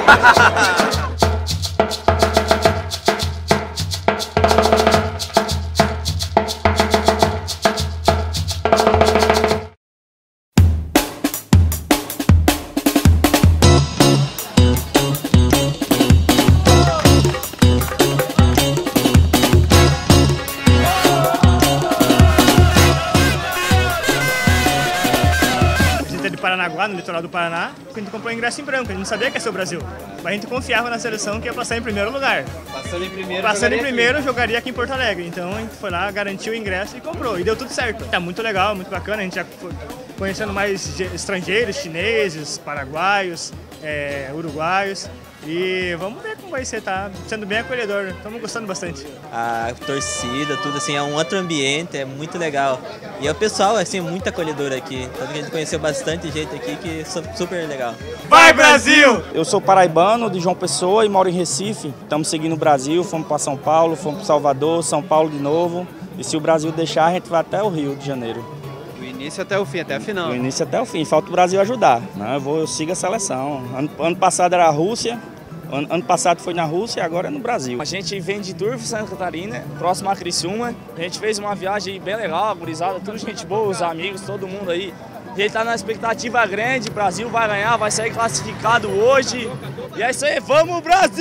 Paranaguá, no litoral do Paraná, porque a gente comprou ingresso em branco, a gente não sabia que ia ser o Brasil. Mas a gente confiava na seleção que ia passar em primeiro lugar. Passando em primeiro, jogaria aqui em Porto Alegre. Então a gente foi lá, garantiu o ingresso e comprou. E deu tudo certo. Tá muito legal, muito bacana. A gente já foi conhecendo mais estrangeiros, chineses, paraguaios, uruguaios. E vamos ver como vai ser, tá sendo bem acolhedor, estamos gostando bastante. A torcida, tudo assim, é um outro ambiente, é muito legal. E o pessoal, assim, é muito acolhedor aqui. Tanto que a gente conheceu bastante gente aqui que é super legal. Vai, Brasil! Eu sou paraibano, de João Pessoa e moro em Recife. Estamos seguindo o Brasil, fomos para São Paulo, fomos para Salvador, São Paulo de novo. E se o Brasil deixar, a gente vai até o Rio de Janeiro. Do início até o fim, até a final. Do início até o fim, falta o Brasil ajudar. Né? Eu sigo a seleção. Ano passado era a Rússia. Ano passado foi na Rússia e agora é no Brasil. A gente vem de Turvo, Santa Catarina, próximo a Criciúma. A gente fez uma viagem bem legal, gurizada, tudo gente boa, os amigos, todo mundo aí. A gente tá na expectativa grande, o Brasil vai ganhar, vai sair classificado hoje. E é isso aí, vamos Brasil!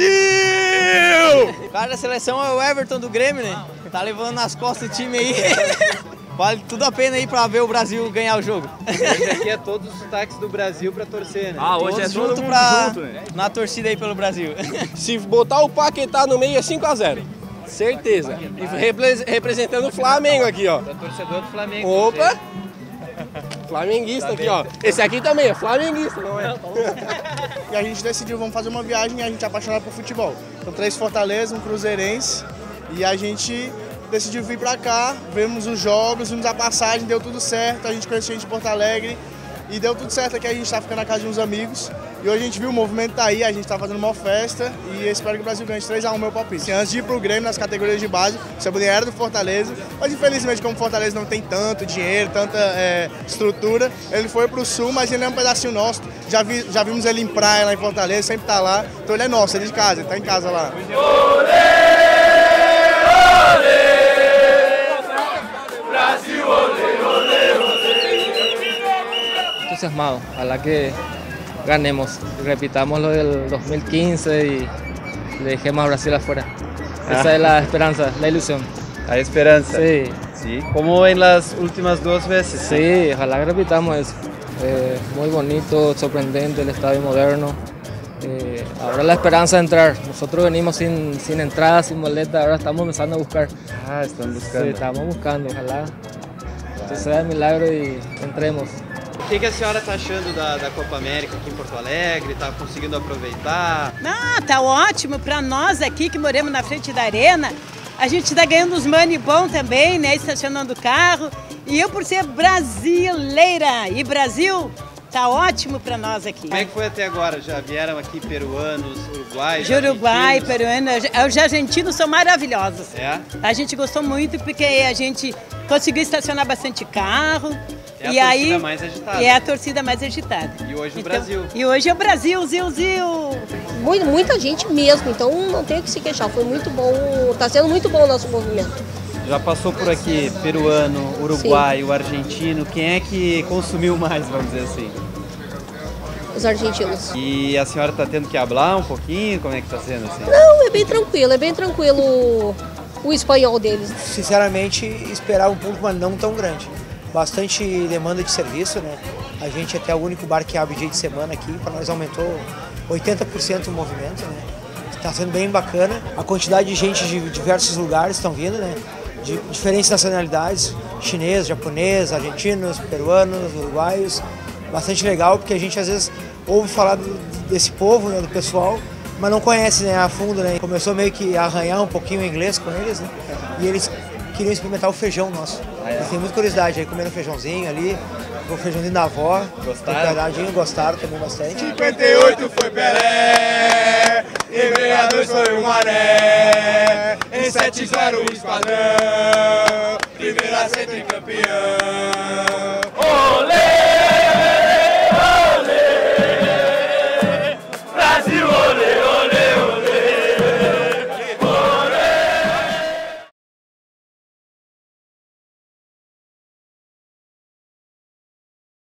O cara da seleção é o Everton do Grêmio, né? Tá levando nas costas o time aí. Vale tudo a pena aí pra ver o Brasil ganhar o jogo. Hoje aqui é todos os sotaques do Brasil pra torcer, né? Ah, hoje todos é todo junto mundo junto, né? na torcida aí pelo Brasil. Se botar o Paquetá no meio é 5-0. Certeza. E representando o Flamengo aqui, ó. É torcedor do Flamengo. Opa! Flamenguista aqui, ó. Esse aqui também é flamenguista, não é? E a gente decidiu, vamos fazer uma viagem e a gente é apaixonado por futebol. São 3 Fortaleza, um Cruzeirense e a gente decidiu vir pra cá, vemos os jogos, vimos a passagem, deu tudo certo, a gente conheceu gente de Porto Alegre e deu tudo certo aqui, a gente tá ficando na casa de uns amigos e hoje a gente viu o movimento tá aí, a gente tá fazendo uma festa e espero que o Brasil ganhe 3-1 meu palpite. Antes de ir pro Grêmio nas categorias de base, o Cebolinha era do Fortaleza, mas infelizmente como o Fortaleza não tem tanto dinheiro, tanta estrutura, ele foi pro Sul, mas ele é um pedacinho nosso, já vimos ele em praia lá em Fortaleza, sempre tá lá, então ele é nosso, ele é de casa, ele tá em casa lá. Entusiasmado, ojalá que ganemos, repitamos lo del 2015 y le dejemos a Brasil afuera. Esa es la esperanza, la ilusión. A esperanza. Sí. Sí. Como en las últimas 2 veces. Sí, ojalá que repitamos eso. Muy bonito, sorprendente el estadio moderno. Ahora la esperanza de entrar. Nosotros venimos sin entrada, sin boleta, ahora estamos empezando a buscar. Ah, están buscando. Sí, estamos buscando, ojalá que sea el milagro y entremos. O que a senhora está achando da Copa América aqui em Porto Alegre? Está conseguindo aproveitar? Ah, tá ótimo. Para nós aqui que moramos na frente da arena, a gente está ganhando uns money bom também, né? Estacionando o carro. E eu por ser brasileira e Brasil, tá ótimo para nós aqui. Como é que foi até agora? Já vieram aqui peruanos, uruguaios? De Uruguai, peruano, os argentinos são maravilhosos. É? A gente gostou muito porque a gente conseguiu estacionar bastante carro. É a e torcida aí, mais agitada. é a torcida mais agitada. E hoje então, o Brasil. E hoje é o Brasil, Zil. Muita gente mesmo, então não tem o que se queixar. Foi muito bom, tá sendo muito bom o nosso movimento. Já passou por aqui peruano, uruguaio, argentino. Quem é que consumiu mais, vamos dizer assim? Os argentinos. E a senhora está tendo que hablar um pouquinho? Como é que está sendo assim? Não, é bem tranquilo o espanhol deles. Sinceramente, esperava um público, mas não tão grande. Bastante demanda de serviço, né? A gente até é o único bar que abre dia de semana aqui, para nós aumentou 80% o movimento, né? Está sendo bem bacana. A quantidade de gente de diversos lugares estão vindo, né? De diferentes nacionalidades, chineses, japoneses, argentinos, peruanos, uruguaios. Bastante legal, porque a gente às vezes ouve falar desse povo, né, do pessoal, mas não conhece, né, a fundo, né? Começou meio que a arranhar um pouquinho o inglês com eles, né? E eles queriam experimentar o feijão nosso. Eles têm muita curiosidade, aí comendo feijãozinho ali, o feijãozinho da avó. Gostaram? Gostaram também bastante. 58 foi Pelé, em 62 foi o Mané, em 70 o Esquadrão, primeiro aceito em campeão. Olê!